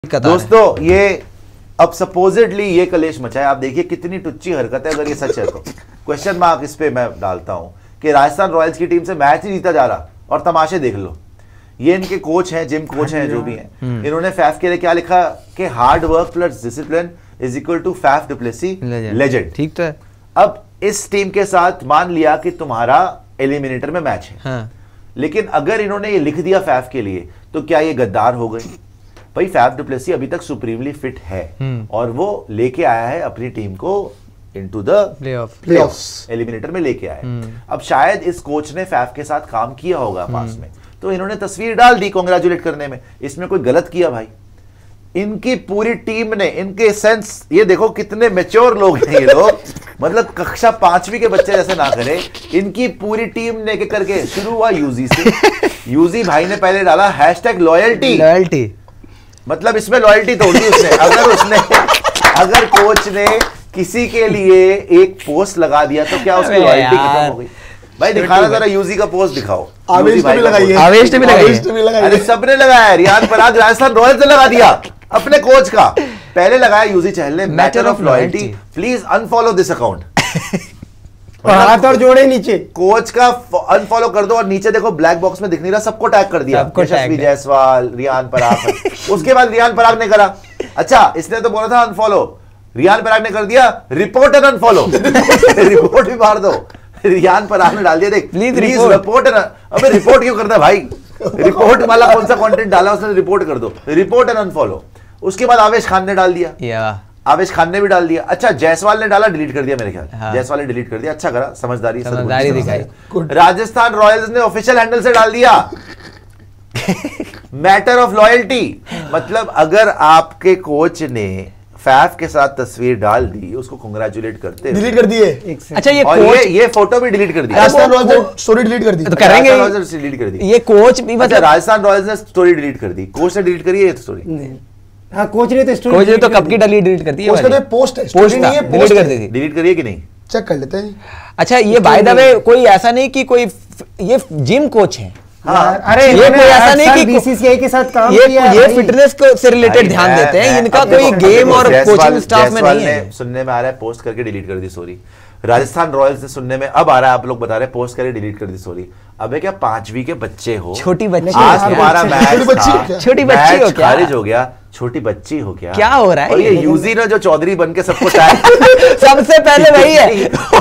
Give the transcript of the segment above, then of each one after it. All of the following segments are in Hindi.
दोस्तों ये अब सपोजिटली ये कलेश मचा है। आप देखिए कितनी टुच्ची हरकत है। अगर ये सच है तो क्वेश्चन मार्क इस पे मैं डालता हूं कि राजस्थान रॉयल्स की टीम से मैच ही जीता जा रहा और तमाशे देख लो। ये इनके कोच हैं, जिम कोच हैं, जो भी हैं, इन्होंने फैफ के लिए क्या लिखा कि hard work plus discipline is equal to Faf du Plessis legend. ठीक तो है। अब इस टीम के साथ मान लिया कि तुम्हारा एलिमिनेटर में मैच है, हाँ। लेकिन अगर इन्होंने ये लिख दिया फैफ के लिए तो क्या ये गद्दार हो गए? भाई फैफ डु प्लेसी अभी तक सुप्रीमली फिट है और वो लेके आया है अपनी टीम को इनटू द प्लेऑफ्स, एलिमिनेटर में लेके आया। अब शायद इस कोच ने फैफ के साथ काम किया होगा पास में, तो इन्होंने तस्वीर डाल दी कांग्रेचुलेट करने में। इसमें कोई गलत किया भाई? इनकी पूरी टीम ने, इनके सेंस, ये देखो कितने मैच्योर लोग हैं ये लोग, मतलब कक्षा 5वीं के बच्चे जैसे ना करें। इनकी पूरी टीम ने के करके शुरू हुआ यूजी से। यूजी भाई ने पहले डाला #लॉयल्टी, मतलब इसमें लॉयल्टी तोड़ दी उसने। अगर कोच ने किसी के लिए एक पोस्ट लगा दिया तो क्या उसकी लॉयल्टी खत्म हो गई? भाई दिखाना जरा यूजी का पोस्ट दिखाओ। आवेश ने भी लगाई है, अरे सबने लगाया। रियान पराग राजस्थान रॉयल्स ने लगा दिया अपने कोच का। पहले लगाया यूजी चहल ने, matter of loyalty, please unfollow this account. हाथ और जोड़े नीचे, कोच का अनफॉलो कर दो। और नीचे देखो ब्लैक बॉक्स में दिख नहीं रहा, सबको टैग कर दिया, यशस्वी जायसवाल, रियान पराग। उसके बाद रियान पराग ने करा, अच्छा इसने तो बोला था अनफॉलो, रियान पराग ने कर दिया रिपोर्ट एंड अनफॉलो। रिपोर्ट भी मार दो। रियान पराग ने डाल दिया, देख प्लीज रिपोर्ट। अबे रिपोर्ट क्यों करता है भाई? रिपोर्ट वाला कौन सा कंटेंट डाला उसने? रिपोर्ट कर दो, रिपोर्ट एंड अनफॉलो। उसके बाद आवेश खान ने डाल दिया, आवेश खान ने भी डाल दिया। अच्छा जायसवाल ने डाला, डिलीट कर दिया मेरे ख्याल। हाँ। जायसवाल ने डिलीट कर दिया, अच्छा करा, समझदारी दिखाई। राजस्थान रॉयल्स ने ऑफिशियल हैंडल से डाल दिया मैटर ऑफ लॉयल्टी। मतलब अगर आपके कोच ने फैफ के साथ तस्वीर डाल दी, उसको कांग्रेचुलेट करते, डिलीट कर दिए। अच्छा ये फोटो भी डिलीट कर दी, राजस्थान रॉयल्स स्टोरी डिलीट कर दी, तो करेंगे डिलीट कर दी। ये कोच भी मतलब राजस्थान रॉयल्स ने स्टोरी डिलीट कर दी, कोच ने डिलीट करी है स्टोरी। हाँ कोच ने तो स्टोरी, कोच ने तो कब की डिलीट कर दी है। उसका तो पोस्ट है, स्टोरी नहीं है, डिलीट कर दी थी। डिलीट करिए कि नहीं, चेक कर लेते हैं। अच्छा ये बाय द वे कोई ऐसा नहीं कि कोई ये जिम कोच है। हाँ, अरे ये कोई ऐसा नहीं कि बीसीसीआई के साथ काम किया है, ये फिटनेस को से रिलेटेड ध्यान देते हैं। इनका कोई गेम और कोचिंग स्टाफ में नहीं है। सुनने में आ रहा है पोस्ट करके डिलीट कर दी सॉरी। राजस्थान रॉयल्स से सुनने में अब आ रहा है, आप लोग बता रहे हैं पोस्ट करके डिलीट कर दी सॉरी। अबे क्या 5वीं के बच्चे हो? छोटी बच्ची, आज तुम्हारा मैच छोटी बच्ची हो क्या? खारिज हो गया, छोटी बच्ची हो क्या हो रहा है? और ये यूजी ने जो चौधरी बन के सबको सबसे पहले वही है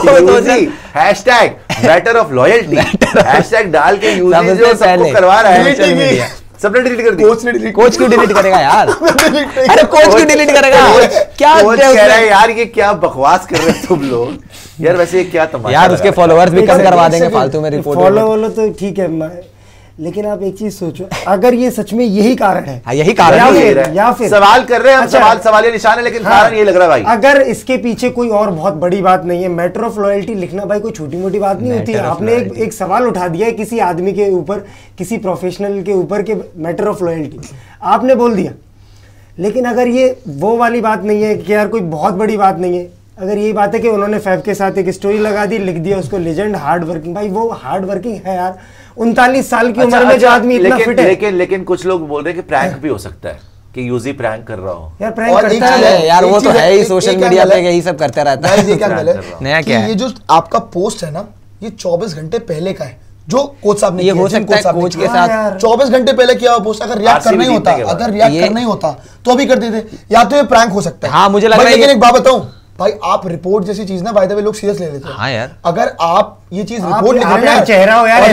hashtag matter of loyalty hashtag डाल के यूजी जो सबको करवा रहा है, सबने डिलीट कर दी। कोच क्यों डिलीट करेगा यार? अरे कोच क्यों डिलीट करेगा? क्या कह रहा है यार, ये क्या बकवास कर रहे हो तुम लोग यार? वैसे ये क्या तमाशा यार? उसके फॉलोअर्स भी कम करवा देंगे फालतू में रिपोर्ट। फॉलो तो ठीक है, लेकिन आप एक चीज सोचो, अगर ये सच में यही कारण है, यही कारण है या फिर सवाल कर रहे हैं, सवाल निशान है, लेकिन कारण ये लग रहा है भाई। अगर इसके पीछे कोई और बहुत बड़ी बात नहीं है, मैटर ऑफ लॉयल्टी लिखना भाई कोई छोटी मोटी बात नहीं होती है। आपने एक सवाल उठा दिया है किसी आदमी के ऊपर, किसी प्रोफेशनल के ऊपर के मैटर ऑफ लॉयल्टी आपने बोल दिया। लेकिन अगर ये वो वाली बात नहीं है कि यार कोई बहुत बड़ी बात नहीं है, अगर यही बात है कि उन्होंने फैफ के साथ एक स्टोरी लगा दी, लिख दिया उसको लेजेंड हार्ड वर्किंग, भाई वो हार्ड वर्किंग है यार। 39 साल की उम्र में जो आदमी इतना फिट है। लेकिन कुछ लोग बोल रहे हैं कि प्रैंक भी हो सकता है, कि यूजी प्रैंक कर रहा हो। यार प्रैंक करता है यार, वो तो है ही, सोशल मीडिया पे यही सब करते रहता है। ये क्या नया क्या है? ये जो आपका पोस्ट है ना, ये 24 घंटे पहले का है, जो कोच साहब ने ये हो सकता है कोच के साथ 24 घंटे पहले किया हुआ पोस्ट। अगर रिएक्ट करना ही होता तो अभी कर देते, या तो ये प्रैंक हो सकता है। हाँ मुझे लग रहा है। लेकिन एक बात बताऊं भाई, आप रिपोर्ट जैसी चीज ना बाय द वे लोग सीरियस ले लेते हैं। हाँ यार, अगर आप ये चीज रिपोर्ट लिख रहे हैं, चेहरा हो यार,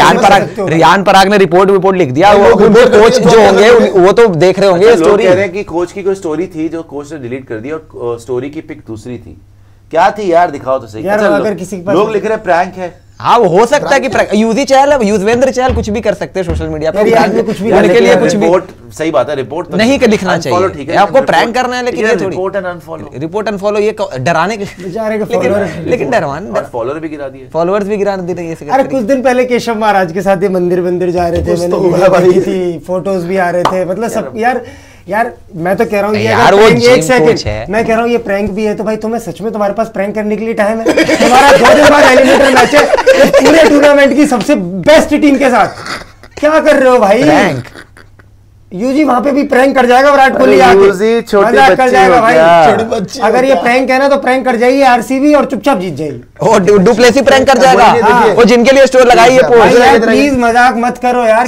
रियान पराग ने रिपोर्ट लिख दिया। वो कोच जो होंगे वो तो देख रहे होंगे स्टोरी। कह रहे हैं कि कोच की कोई स्टोरी थी जो कोच ने डिलीट कर दी और स्टोरी की पिक दूसरी थी। क्या थी यार? दिखाओ तो सही। अगर किसी लोग लिख रहे हैं प्रैंक है। हाँ वो हो सकता है कि यूजी चहल, युजवेंद्र चहल कुछ भी कर सकते हैं सोशल मीडिया पे, कुछ भी उनके लिए कुछ भी। सही बात है, रिपोर्ट नहीं लिखना चाहिए, ठीक है, आपको प्रैंक करना है, लेकिन रिपोर्ट एंड अनफॉलो ये डराने के, लेकिन डरवाने फॉलोअर भी गिरा दिए, फॉलोअर्स भी गिरा दिए। अरे कुछ दिन पहले केशव महाराज के साथ मंदिर जा रहे थे, मैंने फोटोज भी आ रहे थे, मतलब सब यार मैं तो कह रहा हूँ यार, वो एक सेकंड मैं कह रहा हूँ ये प्रैंक भी है तो भाई तुम्हें सच में तुम्हारे पास प्रैंक करने के लिए टाइम है? तुम्हारा 2 दिन बाद एलिमिनेटर मैच है पूरे टूर्नामेंट की सबसे बेस्ट टीम के साथ, क्या कर रहे हो भाई? यूजी वहां पे भी प्रैंक कर जाएगा विराट कोहली आके, यूजी छोटी मजाक कर बच्ची जाएगा हो भाई। गया। छोटी बच्ची अगर ये प्रैंक है ना तो प्रैंक कर जाएगी आरसीबी और चुपचाप जीत जाएगी। और डुप्लेसी प्रैंक कर जाएगा, देखिए। वो जिनके लिए स्टोर लगाई है भाई पोस्ट। यार प्लीज मजाक मत करो यार।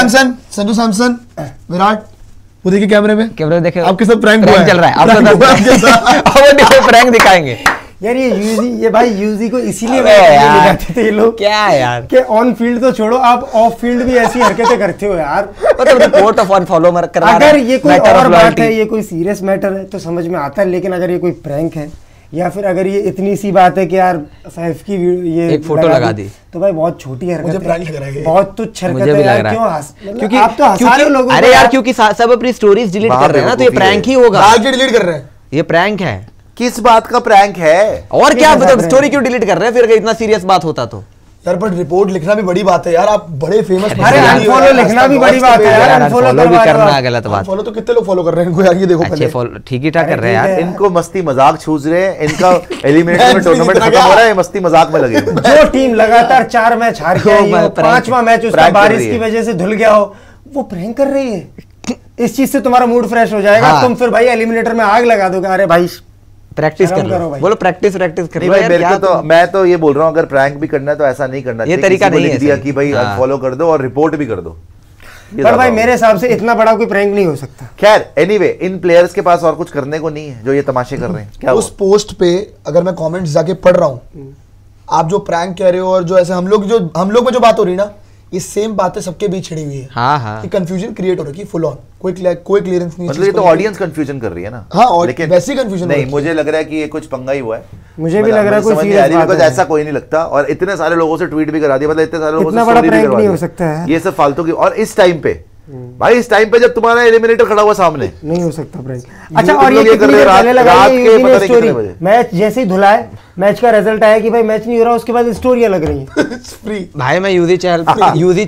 संजू सैमसन विराट, वो देखिए कैमरे में, कैमरे में देखे आपके साथ प्रैंक हुआ है। चल रहा है, Prank हुआ है आपके साथ। आपको प्रैंक दिखाएंगे यार ये भाई यूजी को इसीलिए अबे यार, लगाते थे ये लोग। क्या है यार कि ऑन फील्ड तो छोड़ो, आप ऑफ फील्ड भी ऐसी हरकतें करते हो यार। मतलब रिपोर्ट ऑफ अनफॉलो करवा रहा है। अगर ये कोई Matter of और बात loyalty। है, ये कोई सीरियस मैटर है तो समझ में आता है, लेकिन अगर ये कोई प्रैंक है या फिर अगर ये इतनी सी बात है कि यार फैफ की ये एक फोटो लगा दी, तो भाई बहुत छोटी हरकत मुझे है, prank लग रहा है ये। बहुत तुच्छ हरकत मुझे भी है यार। लग रहा क्यों है मतलब क्योंकि आप तो हंसा रहे हो लोगों को अरे यार यार। क्योंकि सब अपनी स्टोरीज डिलीट कर रहे हैं ना, तो ये प्रैंक ही होगा। डाल के डिलीट कर रहे हैं। ये प्रैंक है। किस बात का प्रैंक है? और क्या कैसा मतलब prank स्टोरी क्यों डिलीट कर रहे हैं फिर? अगर इतना सीरियस बात होता तो यार पर रिपोर्ट लिखना भी बड़ी बात है यार, आप बड़े फेमस। अरे अनफॉलो लिखना भी बड़ी बात है यार। अनफॉलो भी करना गलत बात। फॉलो तो कितने लोग फॉलो कर रहे हैं इनको यार, ये देखो अच्छे पहले। फॉलो ठीक ही ठाक कर रहे हैं यार। इनको मस्ती मजाक छूज रहे हैं, इनका एलिमिनेटर में टूर्नामेंट खत्म हो रहा है, मस्ती मजाक में लगे हुए हैं। जो टीम लगातार 4 मैच हार के आई हो, 5वां मैच उसका prank कर बारिश रही है। की वजह से धुल गया हो, वो प्रैंक कर रही है। इस चीज से तुम्हारा मूड फ्रेश हो जाएगा। हाँ। तुम फिर भाई एलिमिनेटर में आग लगा दोगे। अरे भाई प्रैक्टिस शर्म कर करो लो, भाई। बोलो प्रैक्टिस कर नहीं लो भाई, यार। मेरे क्या को तो मैं तो ये बोल रहा हूँ, अगर प्रैंक भी करना है तो ऐसा नहीं करना ये चाहिए। तरीका किसी को नहीं लिख है दिया सही। कि भाई हाँ। अनफॉलो कर दो और रिपोर्ट भी कर दो। ये पर ज्यादा भाई होगा। मेरे हिसाब से इतना बड़ा कोई प्रैंक नहीं हो सकता। खैर एनीवे, इन प्लेयर्स के पास और कुछ करने को नहीं है जो ये तमाशे कर रहे हैं। क्या उस पोस्ट पे अगर मैं कमेंट्स जाके पढ़ रहा हूँ, आप जो प्रैंक कह रहे हो और जो ऐसे हम लोग में जो बात हो रही ना, ये सेम बातें सबके बीच छिड़ी हुई है। हाँ हाँ कि कंफ्यूजन क्रिएट हो रही है फुल ऑन, कोई क्लियरेंस नहीं है मतलब ये चीज़ तो को ऑडियंस कंफ्यूजन कर रही है ना। हाँ, और लेकिन वैसी confusion हो नहीं, रही है। मुझे लग रहा है कि ये कुछ पंगा ही हुआ है। मुझे भी लग रहा है कोई समझ नहीं serious आ रही, बात because है। ऐसा कोई नहीं लगता। और इतने सारे लोगों से ट्वीट भी करा दिया, मतलब इतने सारे लोगों इतना से बड़ा story भी prank करवा नहीं दिया। हो सकता है। ये सब फालतू की। और इस टाइम पे भाई, इस टाइम पे जब तुम्हारा एलिमिनेटर खड़ा हुआ सामने, नहीं हो सकता प्रैंक। अच्छा, तुम और ये लोग ये कितनी कर रहे देर हो पहले लगाई रात है के यूजी पता ने नहीं स्टोरी। कितने बजे। मैच जैसे ही धुला है, मैच का रिजल्ट आया कि भाई मैच नहीं हो रहा, उसके बाद स्टोरियां लग रही हैं। फ्री भाई मैं यूजी चैनल मैच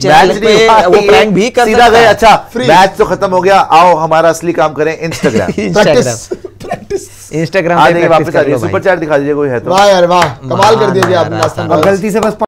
पे नहीं हुआ, वो ये प्रैंक भी कर सीधा सकता गए। है। अच्छा Free। मैच तो खत्म हो गया, आओ हमारा असली काम करें, इंस्टाग्राम। प्रैक्टिस। इंस्टाग्राम आ पे जाइए, प्रैक्टिस वापस आ कर जाइए, लो भाई। सुपर चैट दिखा दीजिए कोई है तो। वाह यार वाह, कमाल कर दिया जी आपने मारा लास्ट और टाइम। गलती से बस